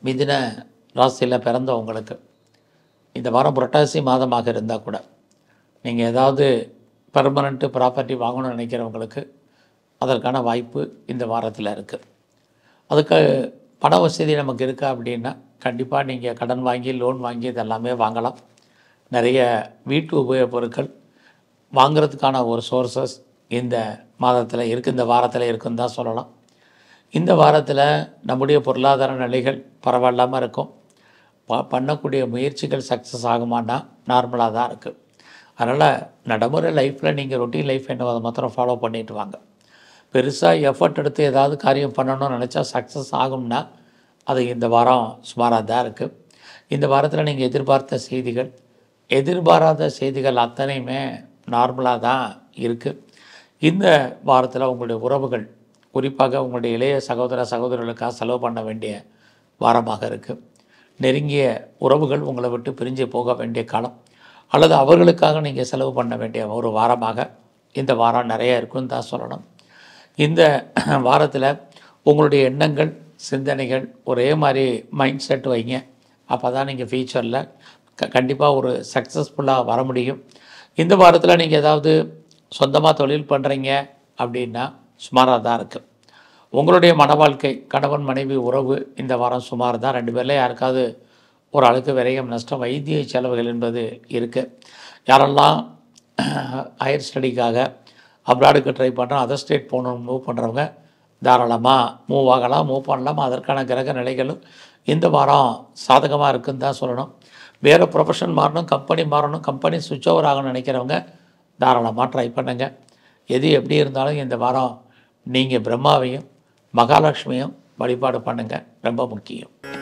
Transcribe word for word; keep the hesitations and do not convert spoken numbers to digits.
மிதுன ராசியில் பிறந்தவங்களுக்கு இந்த வாரம் புரட்டாசி மாதமாக இருந்தால் கூட நீங்கள் ஏதாவது பெர்மனண்ட்டு ப்ராப்பர்ட்டி வாங்கணும்னு நினைக்கிறவங்களுக்கு அதற்கான வாய்ப்பு இந்த வாரத்தில் இருக்குது. அதுக்கு பண வசதி நமக்கு இருக்கா அப்படின்னா கண்டிப்பாக நீங்கள் கடன் வாங்கி லோன் வாங்கி இதெல்லாமே வாங்கலாம். நிறைய வீட்டு உபயோகப் பொருட்கள் வாங்கிறதுக்கான ஒரு சோர்ஸஸ் இந்த மாதத்தில் இருக்குது, இந்த வாரத்தில் இருக்குன்னு தான் சொல்லலாம். இந்த வாரத்தில் நம்முடைய பொருளாதார நிலைகள் பரவாயில்லாமல் இருக்கும். ப பண்ணக்கூடிய முயற்சிகள் சக்ஸஸ் ஆகுமான்னா நார்மலாக தான் இருக்குது. அதனால் நடைமுறை லைஃப்பில் நீங்கள் ரொட்டீன் லைஃப் என்ன அதை மாத்திரம் ஃபாலோ பண்ணிட்டு வாங்க. பெருசாக எஃபர்ட் எடுத்து ஏதாவது காரியம் பண்ணணும்னு நினச்சா சக்ஸஸ் ஆகும்னா அது இந்த வாரம் சுமாராக தான் இருக்குது. இந்த வாரத்தில் நீங்கள் எதிர்பார்த்த செய்திகள் எதிர்பாராத செய்திகள் அத்தனையுமே நார்மலாக தான் இருக்குது. இந்த வாரத்தில் உங்களுடைய உறவுகள் குறிப்பாக உங்களுடைய இளைய சகோதர சகோதரர்களுக்காக செலவு பண்ண வேண்டிய வாரமாக இருக்குது. நெருங்கிய உறவுகள் உங்களை விட்டு பிரிஞ்சு போக வேண்டிய காலம் அல்லது அவர்களுக்காக நீங்கள் செலவு பண்ண வேண்டிய ஒரு வாரமாக இந்த வாரம் நிறைய இருக்குன்னு தான் சொல்லணும். இந்த வாரத்தில் உங்களுடைய எண்ணங்கள் சிந்தனைகள் ஒரே மாதிரி மைண்ட் செட் வைங்க. அப்போ தான் நீங்கள் ஃப்யூச்சரில் க கண்டிப்பாக ஒரு சக்ஸஸ்ஃபுல்லாக வர முடியும். இந்த வாரத்தில் நீங்கள் ஏதாவது சொந்தமாக தொழில் பண்ணுறீங்க அப்படின்னா சுமாராக தான் இருக்குது. உங்களுடைய மன வாழ்க்கை கணவன் மனைவி உறவு இந்த வாரம் சுமார் தான். ரெண்டு பேரில் யாருக்காவது ஒரு அளவுக்கு விரயம் நஷ்டம் வைத்திய செலவுகள் என்பது இருக்குது. யாரெல்லாம் ஹையர் ஸ்டடிக்காக அப்ராடுக்கு ட்ரை பண்ணுறோம், அதர் ஸ்டேட் போகணும் மூவ் பண்ணுறவங்க தாராளமாக மூவ் ஆகலாம், மூவ் பண்ணலாம். அதற்கான கிரக நிலைகளும் இந்த வாரம் சாதகமாக இருக்குதுன்னு தான் சொல்லணும். வேறு ப்ரொஃபஷன் மாறணும், கம்பெனி மாறணும், கம்பெனி சுவிட்ச் ஓவர் ஆகணும்னு நினைக்கிறவங்க தாராளமாக ட்ரை பண்ணுங்க. எது எப்படி இருந்தாலும் இந்த வாரம் நீங்கள் பிரம்மாவையும் மகாலட்சுமியும் வழிபாடு பண்ணுங்கள், ரொம்ப முக்கியம்.